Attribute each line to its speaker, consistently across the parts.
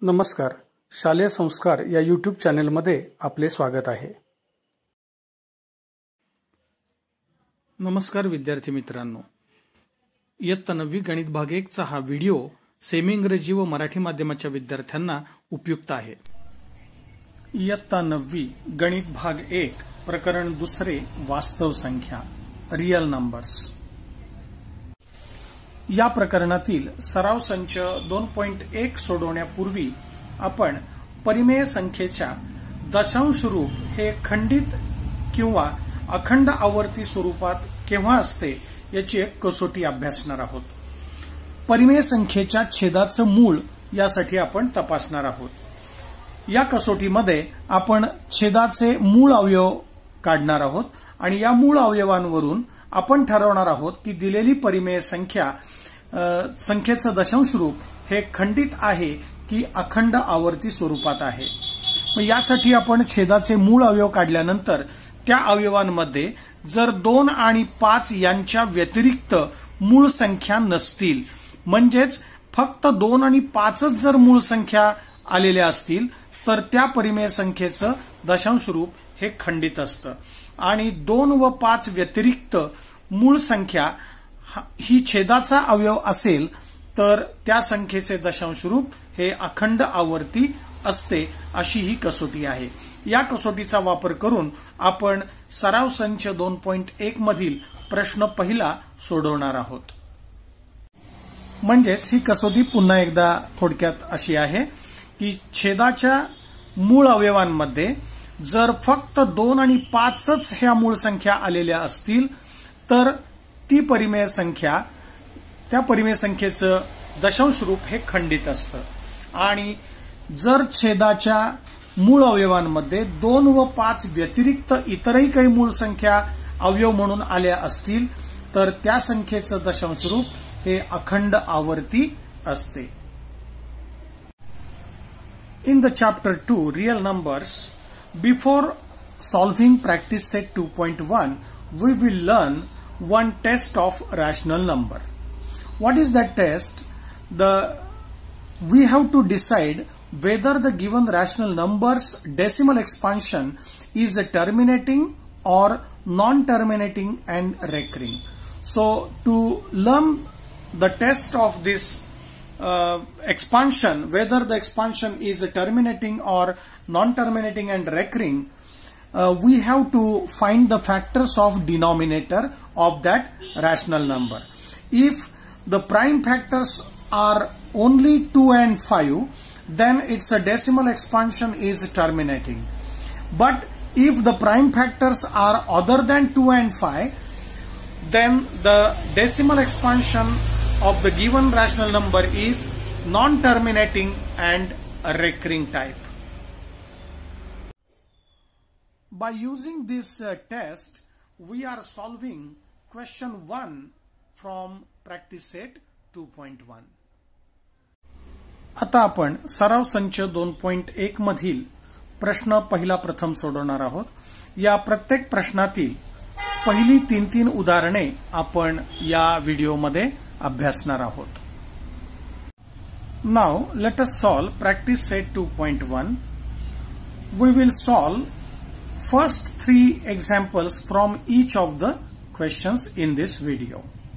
Speaker 1: नमस्कार. शालेय संस्कार या यूट्यूब चॅनेलमध्ये आपले स्वागत आहे. नमस्कार विद्यार्थी मित्रांनो. इयत्ता 9वी गणित भाग 1 चा हा व्हिडिओ सेमी इंग्रजी व मराठी माध्यमाच्या विद्यार्थ्यांना उपयुक्त आहे. इयत्ता 9वी गणित भाग 1 प्रकरण 2 वास्तव संख्या रियल नंबर्स. या प्रकरणातील सराव संच 2.1 सोडवण्यापूर्वी आपण परिमेय संख्येच्या दशांश रूप हे खंडित किंवा अखंड आवर्ती स्वरूपात केव्हा असते याची एक कसोटी अभ्यासणार आहोत. परिमेय संख्येच्या छेदाचं मूळ यासाठी आपण तपासणार आहोत. या कसोटीमध्ये आपण छेदाचे मूळ अवयव काढणार आहोत आणि या मूळ अवयवांवरून आपण ठरवणार आहोत की दिलेली परिमेय संख्येचं दशांश रूप हे खंडित आहे की अखंड आवर्ती स्वरूपात आहे. मग यासाठी आपण छेदाचे मूळ अवयव काढल्यानंतर त्या अवयवांमध्ये जर 2 आणि 5 यांच्या व्यतिरिक्त मूळ संख्या नसतील, म्हणजेच फक्त 2 आणि 5च जर मूळ संख्या आलेल्या असतील तर त्या परिमेय संख्येचं दशांश रूप हे खंडित असतं. आणि 2 व 5 व्यतिरिक्त मूळ संख्या ही छेदाचा अवयव असेल तर त्या संख्येचे दशांश रूप हे अखंड आवर्ती असते. अशी ही कसोटी आहे. या कसोटीचा वापर करून आपण सराव संच 2.1 मधील प्रश्न पहिला सोडवणार आहोत. म्हणजेच ही कसोटी पुन्हा एकदा थोडक्यात अशी आहे की छेदाच्या मूळ अवयवांमध्ये जर फक्त 2 आणि 5च ह्या मूळ संख्या आलेल्या असतील तर ती परिमेय संख्या, त्या परिमेय संख्येचं दशांश रूप हे खंडित असतं. आणि जर छेदाच्या मूळ अवयवांमध्ये 2 व 5 व्यतिरिक्त इतरही काही मूळ संख्या अवयव म्हणून आल्या असतील तर त्या संख्येचं दशांश रूप हे अखंड आवर्ती असते. In the chapter 2 real numbers, before solving practice set 2.1 we will learn one test of rational number. What is that test? We have to decide whether the given rational number's decimal expansion is a terminating or non-terminating and recurring. So to learn the test of this expansion, whether the expansion is a terminating or non-terminating and recurring, we have to find the factors of denominator of that rational number. If the prime factors are only 2 and 5, then its a decimal expansion is terminating. But if the prime factors are other than 2 and 5, then the decimal expansion of the given rational number is non-terminating and a recurring type. By using this test, we are solving question 1 from practice set 2.1. आता आपण सराव संच 2.1 मधील प्रश्न पहिला प्रथम सोडवणार आहोत. या प्रत्येक प्रश्नातील पहिली 3 उदाहरणे आपण या व्हिडिओमध्ये अभ्यासणार आहोत. Now let us solve practice set 2.1. We will solve first 3 examples from each of the questions in this video.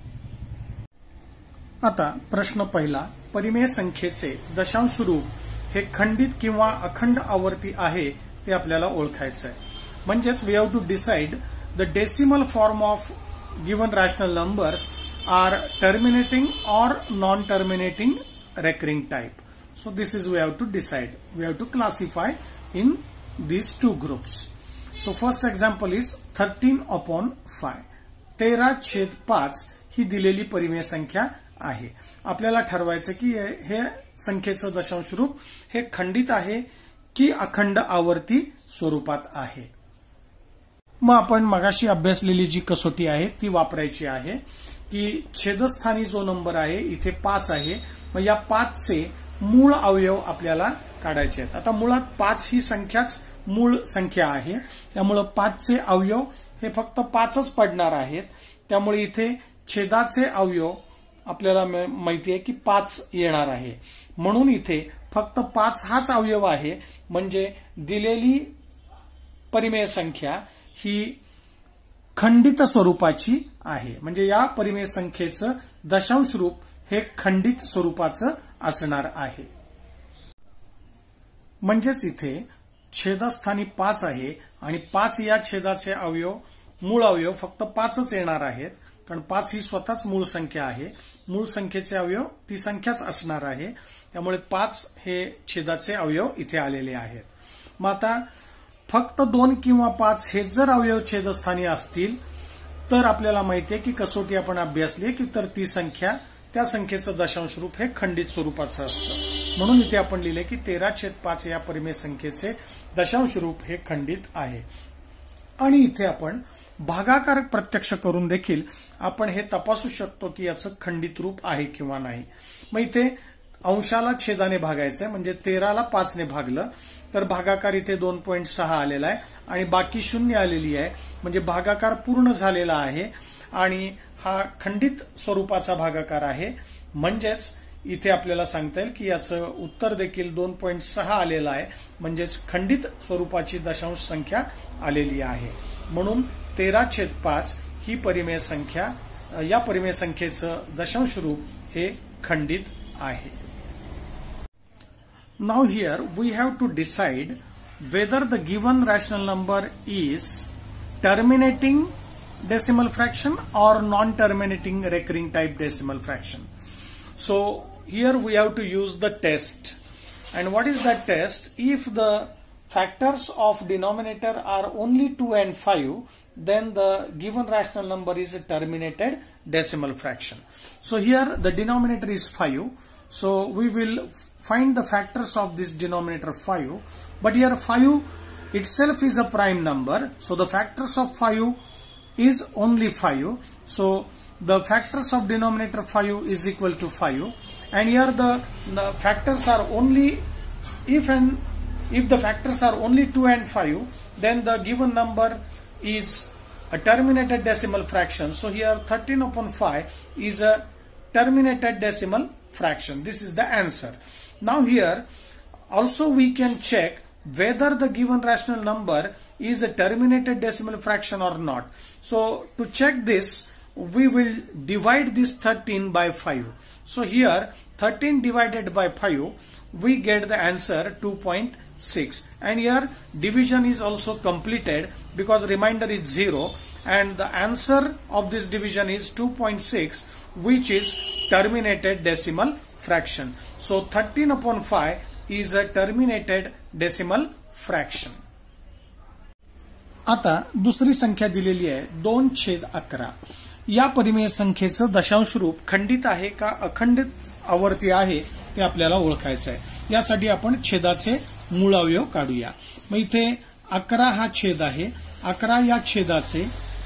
Speaker 1: आता प्रश्न पहिला, परिमेय संख्येचे दशांश रूप हे खंडित किंवा अखंड आवर्ती आहे ते आपल्याला ओळखायचं आहे. म्हणजेच we have to decide the decimal form of given rational numbers are terminating or non-terminating recurring type. So this is we have to decide. We have to classify in these two groups. So first example is 13/5. 13/5 ही दिलेली परिमेय संख्या आहे. आपल्याला ठरवायचं की हे संख्येचं दशांश रूप हे खंडित आहे की अखंड आवर्ती स्वरूपात आहे. मग आपण मगाशी अभ्यासलेली जी कसोटी आहे ती वापरायची आहे की छेदस्थानी जो नंबर आहे इथे 5 आहे. मग या 5चे मूळ अवयव आपल्याला काढायचे आहेत. आता मुळात 5 ही संख्याच मूळ संख्या आहे, त्यामुळे 5चे अवयव हे फक्त 5च पडणार आहेत. त्यामुळे इथे छेदाचे अवयव आपल्याला माहिती आहे की 5 येणार आहे, म्हणून इथे फक्त 5 हाच अवयव आहे, म्हणजे दिलेली परिमेय संख्या ही खंडित स्वरूपाची आहे. म्हणजे या परिमेय संख्येचं दशांश रूप हे खंडित स्वरूपाचं असणार आहे. म्हणजेच इथे छेदस्थानी 5 आहे आणि 5 या छेदाचे अवयव मूळ अवयव फक्त 5च येणार आहेत, कारण 5 ही स्वतःच मूळ संख्या आहे. मूळ संख्येचे अवयव ती संख्याच असणार आहे, त्यामुळे 5 हे छेदाचे अवयव इथे आलेले आहेत. मग आता फक्त 2 किंवा 5 हे जर अवयव छेदस्थानी असतील तर आपल्याला माहिती आहे की कसोटी आपण अभ्यासली की तर ती संख्या त्या संख्येचं दशांश रूप हे खंडित स्वरूपाचं असतं. म्हणून इथे आपण लिहिले की 13/5 या परिमेय संख्येचे दशांश रूप हे खंडित आहे. आणि इथे आपण भागाकार प्रत्यक्ष करून देखील आपण हे तपासू शकतो की याचं खंडित रूप आहे किंवा नाही. मग इथे अंशाला छेदाने भागायचंय, म्हणजे 13ला 5ने भागलं तर भागाकार इथे 2.6 आलेला आहे आणि बाकी 0 आलेली आहे, म्हणजे भागाकार पूर्ण झालेला आहे आणि हा खंडित स्वरूपाचा भागाकार आहे. म्हणजेच इथे आपल्याला सांगता येईल की याचं उत्तर देखील 2.6 आलेलं आहे, म्हणजेच खंडित स्वरूपाची दशांश संख्या आलेली आहे. म्हणून 13/5 ही परिमेय संख्या, या परिमेय संख्येचं दशांश रूप हे खंडित आहे. Now here we have to decide whether the given rational number is terminating decimal fraction or non-terminating recurring type decimal fraction. So here we have to use the test. And what is that test? If the factors of denominator are only 2 and 5, then the given rational number is a terminated decimal fraction. So here the denominator is 5. So we will find the factors of this denominator 5. But here 5 itself is a prime number. So the factors of 5 is only 5. So the factors of denominator 5 is equal to 5. And here the factors are only, if the factors are only 2 and 5, then the given number is a terminated decimal fraction. So here 13/5 is a terminated decimal fraction. This is the answer. Now here also we can check whether the given rational number is a terminated decimal fraction or not. So to check this, we will divide this 13 by 5. So here 13 divided by 5, we get the answer 2.6. And here division is also completed because remainder is 0, and the answer of this division is 2.6, which is terminated decimal fraction. So 13/5 is a terminated decimal fraction. आता दुसरी संख्या दिलेली आहे 2/11. या परिमेय संख्येचं दशांश रूप खंडित आहे का अखंडित आवर्ती आहे ते आपल्याला ओळखायचं आहे. यासाठी आपण छेदाचे मूळ अवयव काढूया. मग इथे 11 हा छेद आहे. 11 या छेदाचे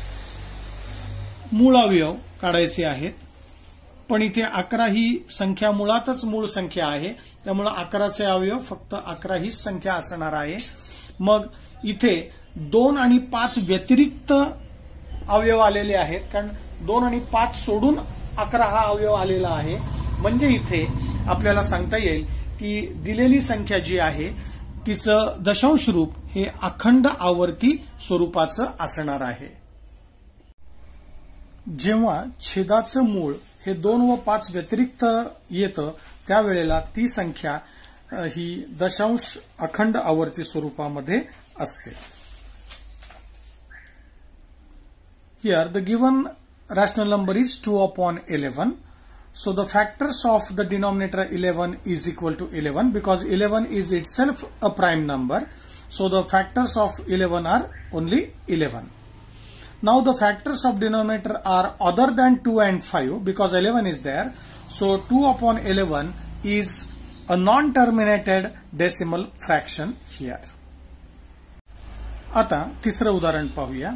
Speaker 1: मूळ अवयव काढायचे आहेत, पण इथे 11 ही संख्या मुळातच मूळ संख्या आहे, त्यामुळे 11चे अवयव फक्त 11 हीच संख्या असणार आहे. मग इथे 2 आणि 5 व्यतिरिक्त अवयव आलेले आहेत, कारण 2 आणि 5 सोडून 11 हा अवयव आलेला आहे. म्हणजे इथे आपल्याला सांगता येईल की दिलेली संख्या जी आहे तिचं दशांश रूप हे अखंड आवर्ती स्वरूपाचं असणार आहे. जेव्हा छेदाचं मूळ हे 2 व 5 व्यतिरिक्त येतं त्यावेळेला ती संख्या ही दशांश अखंड आवर्ती स्वरूपामध्ये असते. Here the given rational number is 2/11. So the factors of the denominator 11 is equal to 11 because 11 is itself a prime number. So the factors of 11 are only 11. Now the factors of denominator are other than 2 and 5 because 11 is there. So 2/11 is a non-terminated decimal fraction here. आता तिसरं उदाहरण पाहूया.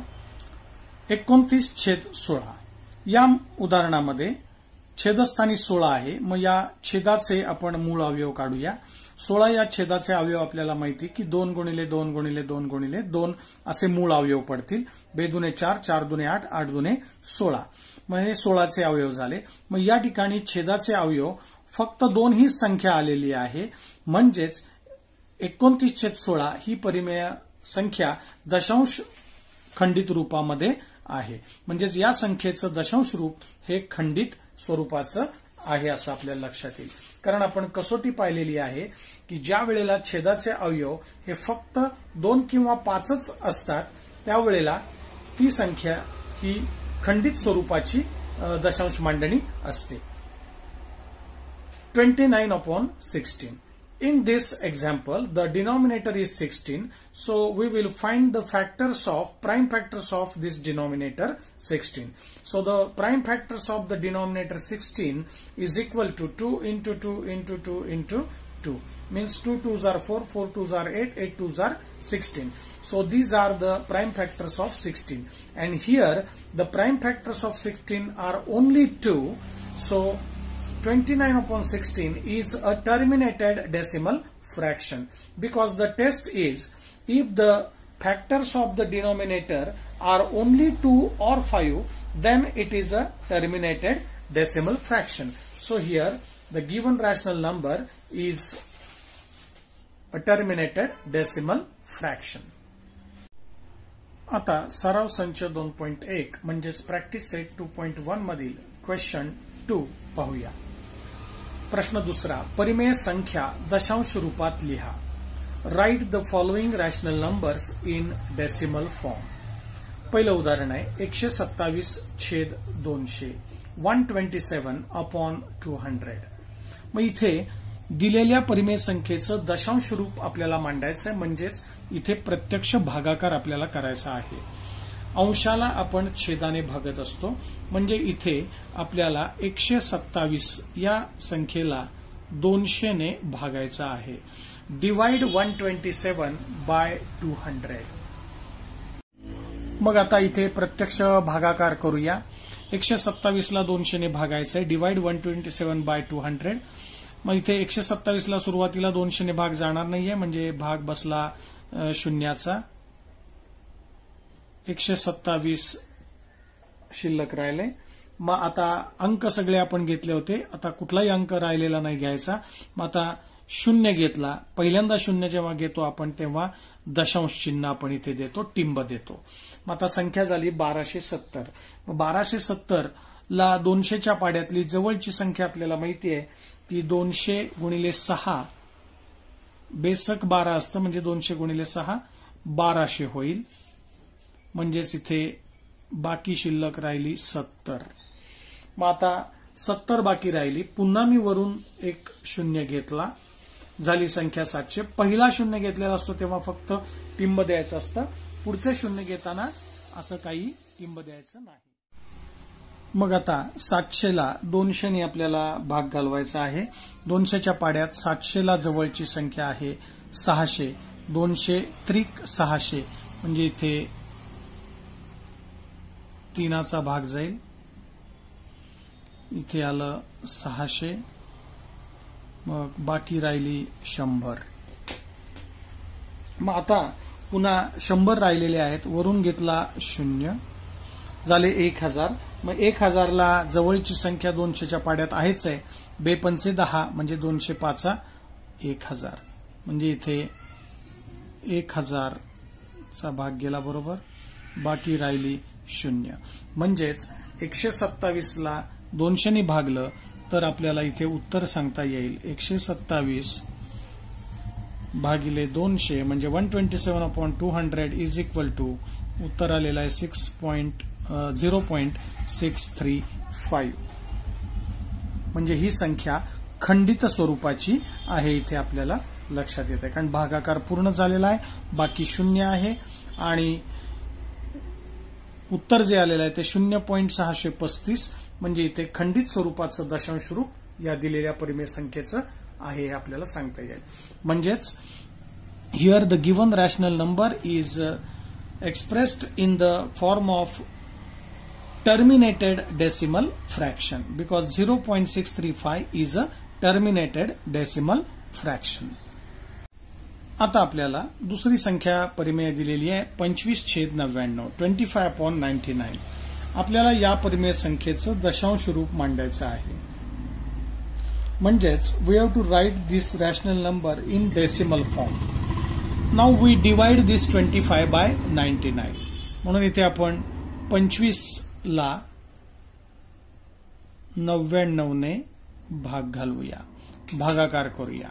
Speaker 1: 29/16. या उदाहरणामध्ये छेदस्थानी 16 आहे. मग या छेदाचे आपण मूळ अवयव काढूया. 16 या छेदाचे अवयव आपल्याला माहिती की 2 × 2 × 2 × 2 असे मूळ अवयव पडतील. 2 × 4, 4 × 8, 8 × 16. मग हे 16चे अवयव झाले. मग या ठिकाणी छेदाचे अवयव फक्त 2 ही संख्या आलेली आहे. म्हणजेच 29/16 ही परिमेय संख्या दशांश खंडित रूपामध्ये आहे. म्हणजेच या संख्येचं दशांश रूप हे खंडित स्वरूपाचं आहे असं आपल्याला लक्षात येईल. कारण आपण कसोटी पाहिलेली आहे की ज्या वेळेला छेदाचे अवयव हे फक्त 2 किंवा 5च असतात त्यावेळेला ती संख्या ही खंडित स्वरूपाची दशांश मांडणी असते. 29/16. In this example, the denominator is 16, so we will find the prime factors of this denominator 16. So the prime factors of the denominator 16 is equal to 2 into 2 into 2 into 2. Means 2 2s are 4, 4 2s are 8, 8 2s are 16. So these are the prime factors of 16. And here the prime factors of 16 are only 2. So 29/16 is a terminated decimal fraction, because the test is if the factors of the denominator are only 2 or 5, then it is a terminated decimal fraction. So here the given rational number is a terminated decimal fraction. आता सराव संच 2.1 म्हणजेच practice set 2.1 मधील question 2 पाहूया. प्रश्न दुसरा, परिमेय संख्या दशांश रूपात लिहा. Write the following rational numbers in decimal form. पहिलं उदाहरण आहे 127/200 127/200. मग इथे दिलेल्या परिमेय संख्येचं दशांश रूप आपल्याला मांडायचं आहे. म्हणजेच इथे प्रत्यक्ष भागाकार आपल्याला करायचा आहे. अंशाला आपण छेदाने भागत असतो. म्हणजे इथे आपल्याला 127 या संख्येला 200 ने भागायचा आहे. डिवाइड 127/200. मग आता इथे प्रत्यक्ष भागाकार करूया. 127 ला 200 ने भागायचं आहे. डिवाइड 127/200. मग इथे 127 ला सुरुवातीला 200 ने भाग जाणार नाहीये, म्हणजे भाग बसला शून्याचा. 127 शिल्लक राहिले. मग आता अंक सगळे आपण घेतले होते, आता कुठलाही अंक राहिलेला नाही घ्यायचा. मग आता 0 घेतला. पहिल्यांदा 0 जेव्हा घेतो आपण तेव्हा दशांश चिन्ह आपण इथे देतो, टिंब देतो. मग आता संख्या झाली 1270. मग 1270 ला 200च्या पाड्यातली जवळची संख्या आपल्याला माहिती आहे की 200 गुणिले 6 बेसक 12 असतं, म्हणजे 200 गुणिले 6 1200 होईल. म्हणजेच इथे बाकी शिल्लक राहिली 70. मग आता 70 बाकी राहिली. पुन्हा मी वरून एक 0 घेतला, झाली संख्या 700. पहिला 0 घेतलेला असतो तेव्हा फक्त टिंब द्यायचं असतं. पुढचे 0 घेताना असं काही टिंब द्यायचं नाही. मग आता 700 ला 200 ने आपल्याला भाग घालवायचा आहे. 200च्या पाड्यात 700 ला जवळची संख्या आहे 600. 200 त्रिक 600, म्हणजे इथे 3चा भाग जाईल. इथे आलं 600. मग बाकी राहिली 100. मग आता पुन्हा 100 राहिलेले आहेत. वरून घेतला 0, झाले 1000. मग 1000 ला जवळची संख्या 200च्या पाड्यात आहेच आहे. 2×5 = 10, म्हणजे 205 1000, म्हणजे इथे 1000 चा भाग गेला बरोबर. बाकी राहिली 0. म्हणजेच 127 ला 200 ने भागलं तर आपल्याला इथे उत्तर सांगता येईल 127 भागिले 200 म्हणजे 127/200 इज इक्वल टू उत्तर आलेलं आहे 0.635. म्हणजे ही संख्या खंडित स्वरूपाची आहे इथे आपल्याला लक्षात येते. कारण भागाकार पूर्ण झालेला आहे, बाकी 0 आहे आणि उत्तर जे आलेलं आहे ते 0.635. म्हणजे इथे खंडित स्वरूपाचं दशांश रूप या दिलेल्या परिमेय संख्येचं आहे हे आपल्याला सांगता येईल. म्हणजेच here the given rational number is expressed in the form of terminated decimal fraction because 0.635 is a terminated decimal fraction. आता आपल्याला दुसरी संख्या परिमेय दिलेली आहे 25/99 25/99. आपल्याला या परिमेय संख्येचं दशांश रूप मांडायचं आहे. म्हणजेच we have to write this rational number in decimal form. Now we divide this 25 by 99. म्हणून इथे आपण 25 ला 99 ने भाग घालूया, भागाकार करूया.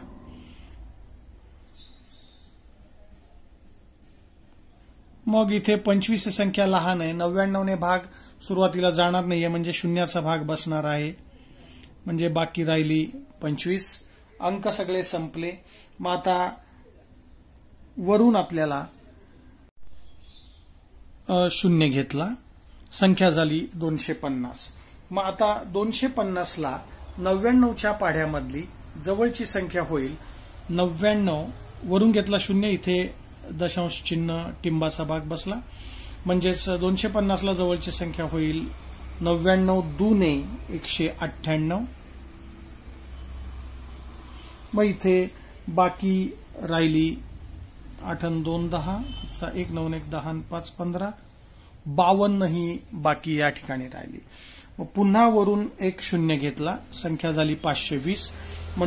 Speaker 1: मग इथे 25 ही संख्या लहान आहे, 99 ने भाग सुरुवातीला जाणार नाहीये, म्हणजे शून्याचा भाग बसणार आहे. म्हणजे बाकी राहिली 25. अंक सगळे संपले. मग आता वरून आपल्याला शून्य घेतला, संख्या झाली 250. मग आता 250 ला 99च्या पाढ्यामधली जवळची संख्या होईल 99. वरून घेतला शून्य, इथे दशांश चिन्ह टिंबाचा भाग बसला. म्हणजेच 250 ला जवळची संख्या होईल 99 दुने 198. मग इथे बाकी राहिली 8 आणि 2 10, 1 9 1 10 आणि 5 15, 52 ही बाकी या ठिकाणी राहिली. मग पुन्हा वरून एक शून्य घेतला, संख्या झाली 520. मग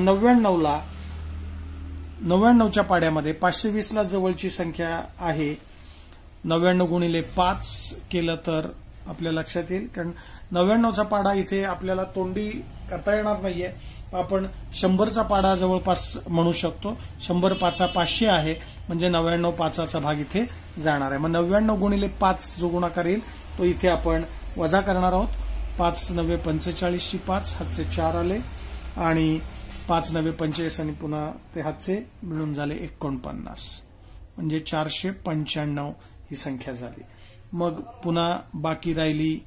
Speaker 1: 99च्या पाड्यामध्ये 520 ला जवळची संख्या आहे. 99 गुणिले 5 केलं तर आपल्या लक्षात येईल, कारण 99चा पाडा इथे आपल्याला तोंडी करता येणार नाहीये. आपण 100चा पाडा जवळपास म्हणू शकतो. 100 5 500 आहे, म्हणजे 99 5चा भाग इथे जाणार आहे. मग 99 गुणिले 5 जो गुणाकार येईल तो इथे आपण वजा करणार आहोत. 5 9 45 5 हातचे 4 आले आणि 5 9 45 आणि पुन्हा ते हातचे मिळून झाले 49, म्हणजे 495 ही संख्या झाली. मग पुन्हा बाकी राहिली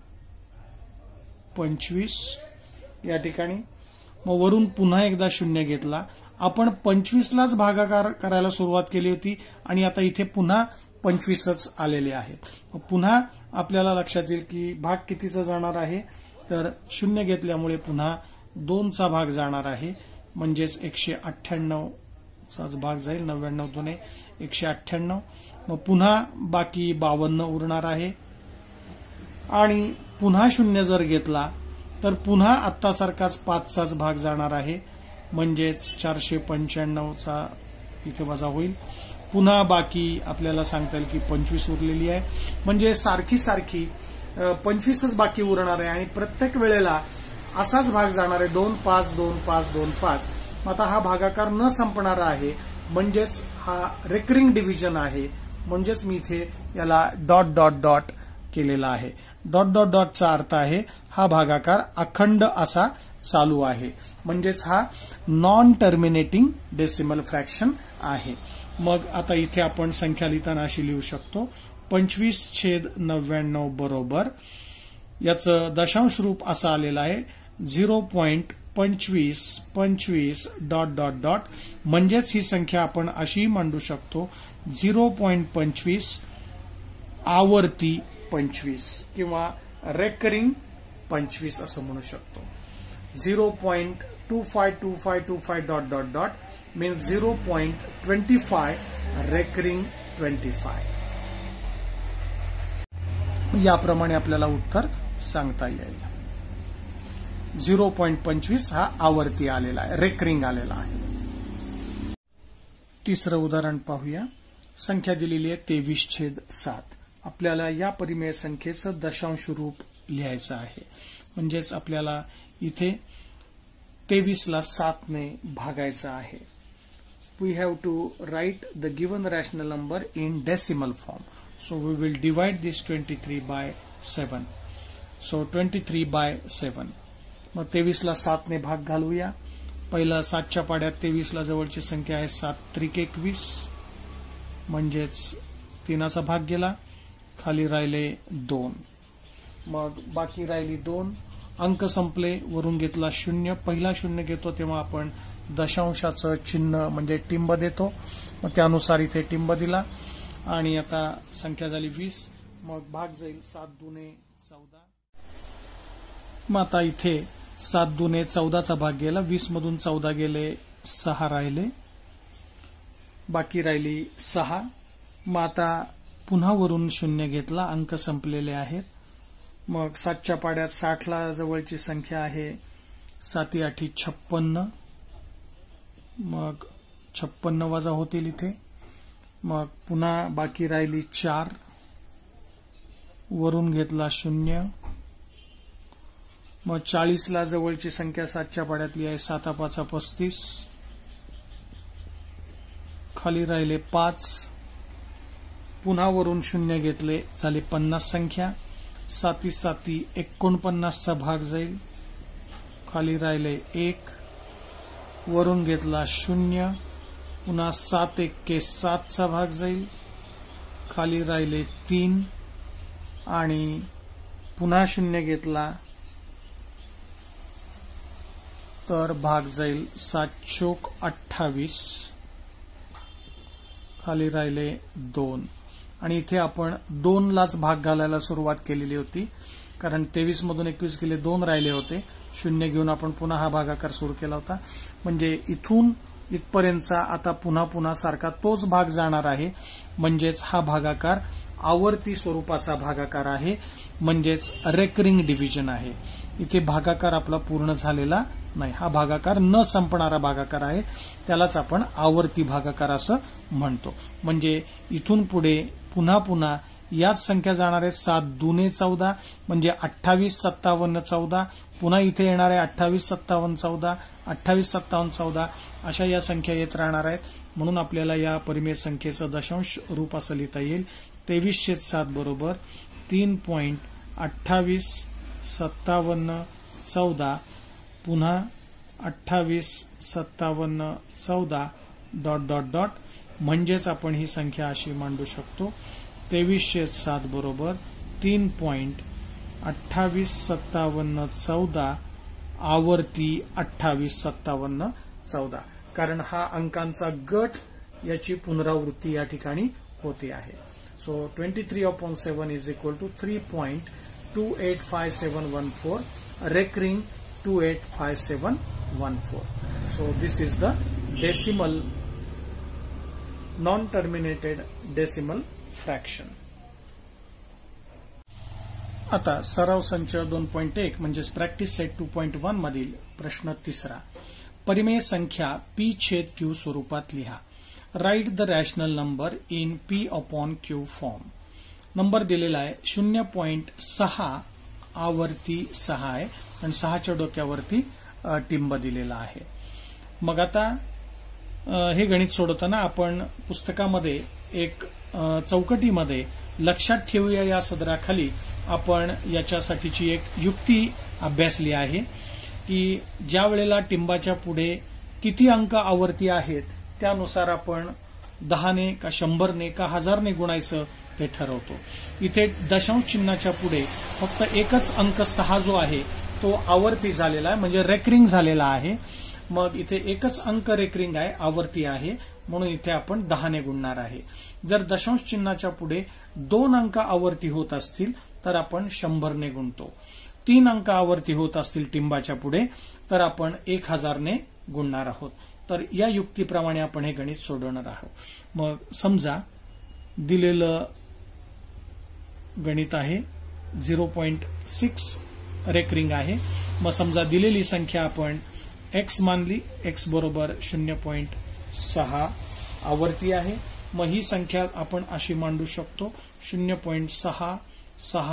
Speaker 1: 25 या ठिकाणी. मग वरून पुन्हा एकदा शून्य घेतला. आपण 25 लाच भागाकार करायला सुरुवात केली होती आणि आता इथे पुन्हा 25च आलेले आहेत. पुन्हा आपल्याला लक्षात येईल की भाग कितीचा जाणार आहे, तर शून्य घेतल्यामुळे पुन्हा 2चा भाग जाणार आहे. म्हणजेच 198चाच भाग जाईल. 99 दुने 198. मग पुन्हा बाकी 52 उरणार आहे आणि पुन्हा शून्य जर घेतला तर पुन्हा आत्तासारखाच 5चाच भाग जाणार आहे. म्हणजेच 495चा इथे वजा होईल. पुन्हा बाकी आपल्याला सांगता येईल की 25 उरलेली आहे. म्हणजे सारखी 25च बाकी उरणार आहे आणि प्रत्येक वेळेला असाच भाग जाणार आहे. 2 5 2 5 2 5. आता हा भागाकार न संपणारा आहे, म्हणजेच हा रेकरिंग डिव्हिजन आहे. म्हणजेच मी इथे याला डॉट डॉट डॉट केलेला आहे. डॉट डॉट डॉटचा अर्थ आहे हा भागाकार अखंड असा चालू आहे. म्हणजेच हा नॉन टर्मिनेटिंग डेसिमल फ्रॅक्शन आहे. मग आता इथे आपण संख्या लिहिताना अशी लिहू शकतो, 25/99 बरोबर, याचं दशांश रूप असं आलेलं आहे 0.2525 डॉट डॉट डॉट. म्हणजेच ही संख्या आपण अशी मांडू शकतो 0.25 आवर्ती 25 किंवा रेकरिंग 25 असं म्हणू शकतो. 0.252525 dot dot dot means 0.25 recurring 25. याप्रमाणे आपल्याला उत्तर सांगता येईल. 0.25 हा आवर्ती आलेला आहे, रेकरिंग आलेला आहे. तिसरं उदाहरण पाहूया. संख्या दिलेली आहे 23/7. आपल्याला या परिमेय संख्येचं दशांश रूप लिहायचं आहे. म्हणजेच आपल्याला इथे 23 ला 7 ने भागायचं आहे. We have to write the given rational number in decimal form. So we will divide this 23 by 7. So 23/7. मग 23 ला 7 ने भाग घालूया. पहिला 7च्या पाड्यात 23 ला जवळची संख्या आहे 7 त्रिक 21, म्हणजेच 3चा भाग गेला. खाली राहिले 2. मग बाकी राहिली 2. अंक संपले. वरून घेतला शून्य. पहिला शून्य घेतो तेव्हा आपण दशांशाचं चिन्ह म्हणजे टिंब देतो. मग त्यानुसार इथे टिंब दिला आणि आता संख्या झाली 20. मग भाग जाईल 7 दुने 14. मग आता इथे 7 दुने 14चा भाग गेला. 20 मधून 14 गेले, 6 राहिले, बाकी राहिली 6. मग आता पुन्हा वरून शून्य घेतला. अंक संपलेले आहेत. मग 7च्या पाड्यात 60ला जवळची संख्या आहे 7 8 56. मग 56 वजा होतील इथे. मग पुन्हा बाकी राहिली 4, वरून घेतला 0. मग 40ला जवळची संख्या 7च्या पाड्यातली आहे 7 5 35. खाली राहिले 5, पुन्हा वरून 0 घेतले, झाली 50 संख्या. 7 7 49 चा भाग जाईल. खाली राहिले 1, वरून घेतला 0, पुन्हा 7 1 7 चा भाग जाईल. खाली राहिले 3 आणि पुन्हा 0 घेतला तर भाग जाईल 7 चोक 28. खाली राहिले 2 आणि इथे आपण 2 लाच भाग घालायला सुरुवात केलेली होती, कारण 23 मधून 21 गेले 2 राहिले होते. 0 घेऊन आपण पुन्हा हा भागाकार सुरू केला होता. म्हणजे इथून इथपर्यंतचा आता पुन्हा सारखा तोच भाग जाणार आहे. म्हणजेच हा भागाकार आवर्ती स्वरूपाचा भागाकार आहे, म्हणजेच रेकरिंग डिव्हिजन आहे. इथे भागाकार आपला पूर्ण झालेला नाही, हा भागाकार न संपणारा भागाकार आहे, त्यालाच आपण आवर्ती भागाकार असं म्हणतो. म्हणजे इथून पुढे पुन्हा याच संख्या जाणार आहेत. 7 2 14 म्हणजे 28 57 14. पुन्हा इथे येणार आहे 28 57 14, 28 57 14 अशा या संख्या येत राहणार आहेत. म्हणून आपल्याला या परिमेय संख्येचं दशांश रूप असं लिहिता येईल. 23/7 बरोबर 3.28 57 14 पुन्हा 28 57 14 ... म्हणजेच आपण ही संख्या अशी मांडू शकतो. 23/7 बरोबर 3.28 57 14 आवर्ती 28 57 14. कारण हा अंकांचा गट याची पुनरावृत्ती या ठिकाणी होते आहे. So 23/7 is equal to 3.285714 recurring 285714. So this is the decimal non-terminated decimal fraction. आता सराव संच 2.1 म्हणजेच प्रॅक्टिस सेट 2.1 मधील प्रश्न 3. परिमेय संख्या p/q स्वरूपात लिहा. Write the rational number in p/q form. Number दिलेला आहे 0.6 आवर्ती 6 आहे आणि 6च्या डोक्यावरती टिंब दिलेला आहे. मग आता हे गणित सोडवताना आपण पुस्तकामध्ये एक चौकटीमध्ये लक्षात ठेवूया या सदराखाली आपण याच्यासाठीची एक युक्ती अभ्यासली आहे की ज्या वेळेला टिंबाच्या पुढे किती अंक आवर्ती आहेत त्यानुसार आपण 10ने का 100ने का 1000ने गुणायचं ते ठरवतो. इथे दशांश चिन्हाच्या पुढे फक्त एकच अंक 6 जो आहे तो आवर्ती झालेला आहे, म्हणजे रेकरिंग झालेला आहे. मग इथे एकच अंक रेकरिंग आहे, आवर्ती आहे, म्हणून इथे आपण 10ने गुणणार आहे. जर दशांश चिन्हाच्या पुढे 2 अंक आवर्ती होत असतील तर आपण 100ने गुणतो. 3 अंक आवर्ती होत असतील टिंबाच्या पुढे तर आपण 1000ने गुणणार आहोत. तर या युक्तीप्रमाणे आपण हे गणित सोडवणार आहोत. मग समजा दिलेलं गणित आहे 0.6 रेकरिंग आहे. मग समजा दिलेली संख्या आपण x मानली, x बरोबर 0.6 आवर्ती आहे. मग ही संख्या आपण अशी मांडू शकतो 0.666 ...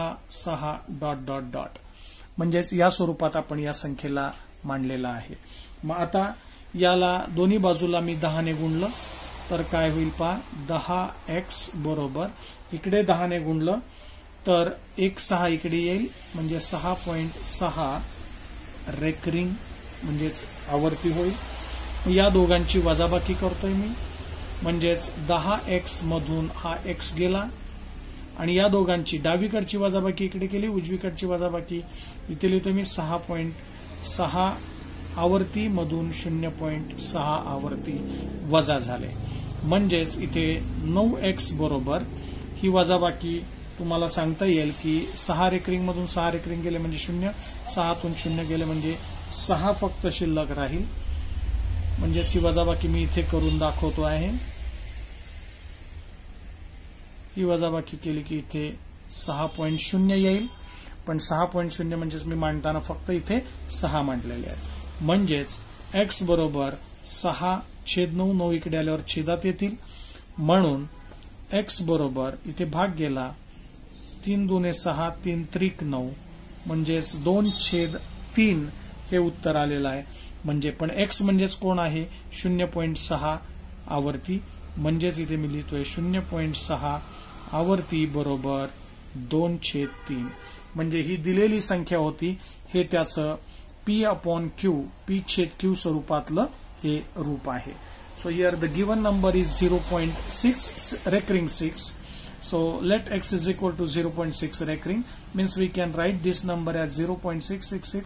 Speaker 1: म्हणजेच या स्वरूपात आपण या संख्येला मांडलेला आहे. मग आता याला दोन्ही बाजूला मी 10ने गुणलं तर काय होईल पहा. 10x बरोबर इकडे 10ने गुणलं तर 1 इकडे येईल, म्हणजे 6.6 रेकरिंग म्हणजेच आवर्ती होईल. या दोघांची वजाबाकी करतोय मी, म्हणजेच 10x मधून हा x गेला आणि या दोघांची डावीकडची वजाबाकी इकडे केली, उजवीकडची वजाबाकी इथे लिहितो मी. 6.6 आवर्ती मधून 0.6 आवर्ती वजा झाले, म्हणजेच इथे 9x बरोबर ही वजाबाकी तुम्हाला सांगता येईल की 6 रेकरिंग मधून 6 रेकरिंग गेले म्हणजे 0, 6तून 0 गेले म्हणजे 6 फक्त शिल्लक राहील. म्हणजे ही वजाबाकी मी इथे करून दाखवतो आहे. ही वजाबाकी केली की इथे 6.0 येईल. पण 6.0 म्हणजेच मी मांडताना फक्त इथे 6 मांडलेले आहेत. म्हणजेच x बरोबर 6/9, 9 इकडे आल्यावर छेदात येतील, म्हणून x बरोबर इथे भाग गेला 3 दुने 6, 3 त्रिक 9, म्हणजेच 2/3 हे उत्तर आलेलं आहे. म्हणजे पण x म्हणजेच कोण आहे, 0.6 आवर्ती, म्हणजेच इथे मी लिहितोय 0.6 आवर्ती बरोबर 2/3. म्हणजे ही दिलेली संख्या होती, हे त्याचं P/Q, P/Q स्वरूपातलं हे रूप आहे. So here the given number is 0.6 recurring 6. So let x is equal to 0.6 recurring, means we can write this number as 0.666 ...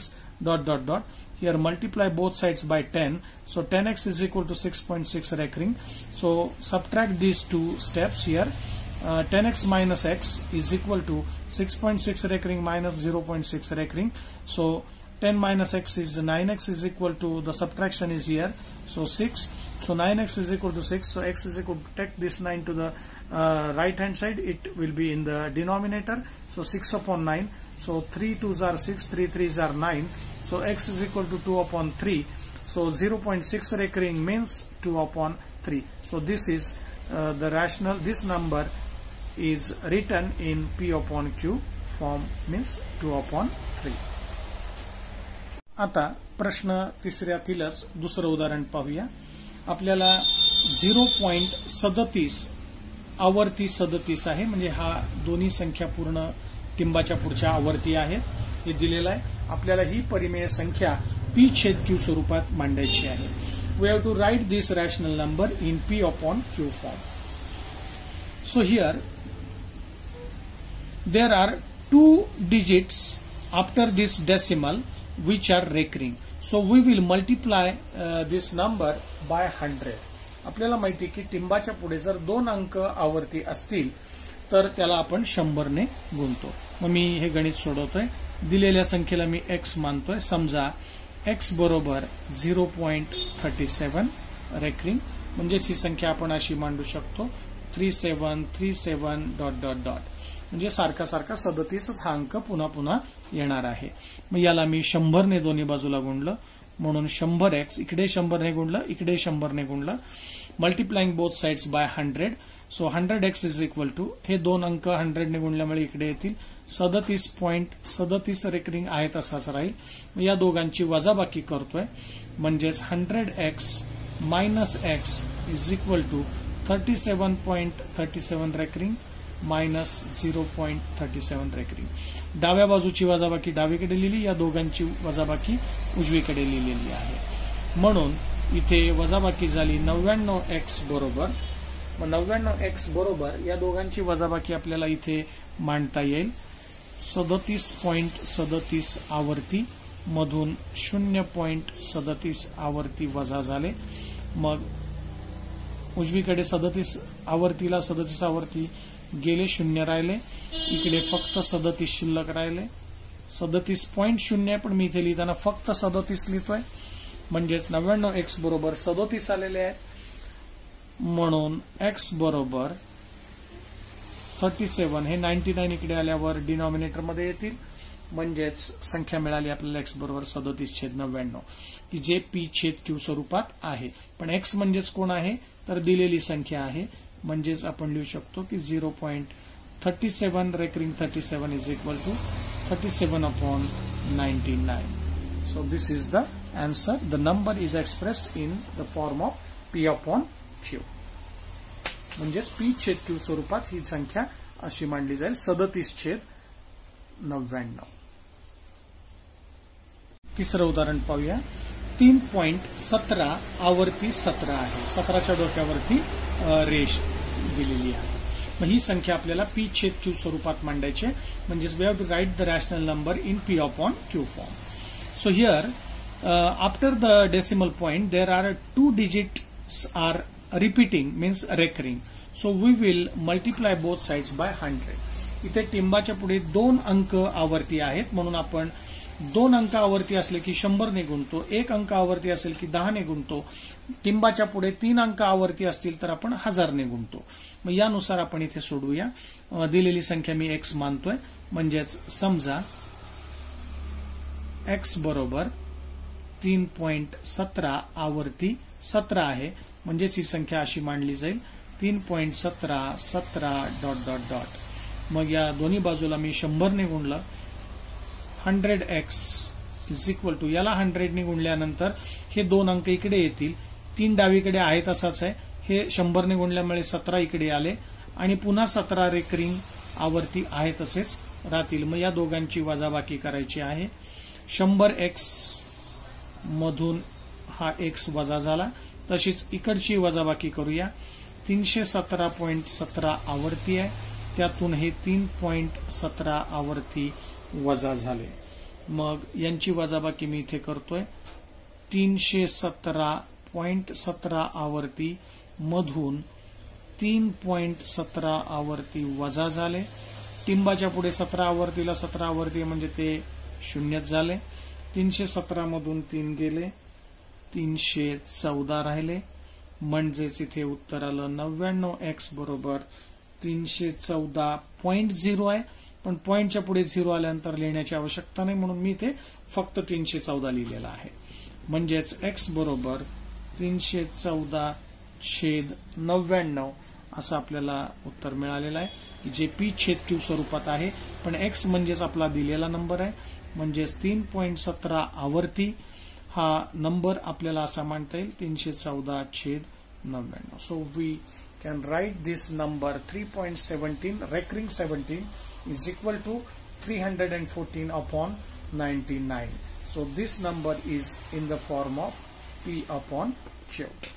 Speaker 1: Here multiply both sides by 10. So 10x is equal to 6.6 recurring. So subtract these two steps here. 10x minus x is equal to 6.6 recurring minus 0.6 recurring. So 10 minus x is 9x is equal to, the subtraction is here, so 6. So 9x is equal to 6. So x is equal to, take this 9 to the right hand side, it will be in the denominator. So 6/9. So 3 2s are 6, 3 3s are 9. So x is equal to 2/3. So 0.6 recurring means 2/3. So this is the rational. This number is written in P/Q form, means 2/3. आता प्रश्न तिसऱ्यातीलच दुसरं उदाहरण पाहूया. आपल्याला 0.37 आवर्ती 37 आहे, म्हणजे हा दोन्ही संख्या पूर्ण टिंबाच्या पुढच्या आवर्ती आहेत, हे दिलेलं आहे. आपल्याला ही परिमेय संख्या P/Q स्वरूपात मांडायची आहे. We have to write this rational number in P/Q form. So here there are 2 digits after this decimal which are recurring. So we will multiply this number by 100. आपल्याला माहिती की टिंबाच्या पुढे जर 2 अंक आवर्ती असतील तर त्याला आपण 100 ने गुणतो. मग मी हे गणित सोडवतोय. दिलेल्या संख्येला मी x मानतोय. समजा x बरोबर 0.37 रेकरिंग, म्हणजे ही संख्या आपण अशी मांडू शकतो 3737 ... म्हणजे सारखा 37 हा अंक पुन्हा पुन्हा येणार आहे. मग याला मी 100 ने दोन्ही बाजूला गुणलं, म्हणून 100x, इकडे 100 ने गुणलं, इकडे 100 ने गुणलं. Multiplying both sides by 100. So 100x is equal to, हे दोन अंक 100 ने गुणल्यामुळे इकडे येतील 37.37 रेकरिंग आहे तसाच राहील. मग या दोघांची वजाबाकी करतोय, म्हणजेच 100x minus x is equal to 37.37 recurring minus 0.37 recurring. डाव्या बाजूची वजाबाकी डावीकडे लिहिली, या दोघांची वजाबाकी उजवीकडे लिहिलेली आहे. म्हणून इथे वजाबाकी झाली 99x बरोबर. मग 99x बरोबर या दोघांची वजाबाकी आपल्याला इथे मांडता येईल 37.37 आवर्ती मधून 0.37 आवर्ती वजा झाले. मग उजवीकडे 37 आवर्तीला 37 आवर्ती गेले, 0 राहिले, इकडे फक्त 37 शिल्लक राहिले. 37.0 आहे, पण मी इथे लिहिताना फक्त 37 लिहितोय, म्हणजेच 99x बरोबर 37 आलेले आहेत. म्हणून x बरोबर 37, हे 99 इकडे आल्यावर डिनॉमिनेटर मध्ये येतील, म्हणजेच संख्या मिळाली आपल्याला x बरोबर 37/99, की जे P/Q स्वरूपात आहे. पण x म्हणजेच कोण आहे, तर दिलेली संख्या आहे, म्हणजेच आपण लिहू शकतो की 0.37 recurring 37 is equal to 37/99. So this is the answer. The number is expressed in the form of P/Q. म्हणजेच P/Q स्वरूपात ही संख्या अशी मांडली जाईल 37/99. तिसरं उदाहरण पाहूया. 3.17 आवर्ती 17 आहे. 17च्या डोक्यावरती रेष दिलेली आहे. मग ही संख्या आपल्याला P/Q स्वरूपात मांडायची आहे, म्हणजेच we have to write the rational number in P/Q form. So here after the decimal point there are 2 digits are repeating means recurring. So we will multiply both sides by 100. इथे टिंबाच्या पुढे 2 अंक आवर्ती आहेत, म्हणून आपण 2 अंक आवर्ती असले की 100 ने गुणतो, 1 अंक आवर्ती असेल की 10 ने गुणतो, टिंबाच्या पुढे 3 अंक आवर्ती असतील तर आपण 1000 ने गुणतो. मग यानुसार आपण इथे सोडवूया. दिलेली संख्या मी x मानतोय, म्हणजेच समजा x बरोबर 3.17 आवर्ती 17 आहे, म्हणजेच ही संख्या अशी मांडली जाईल 3.17 17 ... मग या दोन्ही बाजूला मी 100 ने गुणलं. 100x इज इक्वल टू, याला 100 ने गुणल्यानंतर हे दोन अंक इकडे येतील, 3 डावीकडे आहे तसाच आहे, हे 100 ने गुणल्यामुळे 17 इकडे आले आणि पुन्हा 17 रेकरिंग आवर्ती आहे तसेच राहतील. मग या दोघांची वजाबाकी करायची आहे. 100x मधून हा x वजा झाला, तशीच इकडची वजाबाकी करूया. 317.17 आवर्ती आहे, त्यातून हे 3.17 आवर्ती वजा झाले. मग यांची वजाबाकी मी इथे करतोय. 317.17 आवर्ती मधून 3.17 आवर्ती वजा झाले. टिंबाच्या पुढे 17 आवर्तीला 17 आवर्ती म्हणजे ते शून्यच झाले. 317 मधून 3 गेले, 314 राहिले, म्हणजेच इथे उत्तर आलं 99x बरोबर 314.0 आहे. पण पॉइंटच्या पुढे 0 आल्यानंतर लिहिण्याची आवश्यकता नाही, म्हणून मी इथे फक्त 314 लिहिलेला आहे. म्हणजेच x बरोबर 314/99 असं आपल्याला उत्तर मिळालेलं आहे, जे p/q स्वरूपात आहे. पण x म्हणजेच आपला दिलेला नंबर आहे, म्हणजेच 3.17 आवर्ती हा नंबर आपल्याला असा मांडता येईल 314/99. So we can write this number 3.17 recurring 17 is equal to 314/99. So this number is in the form of P/Q.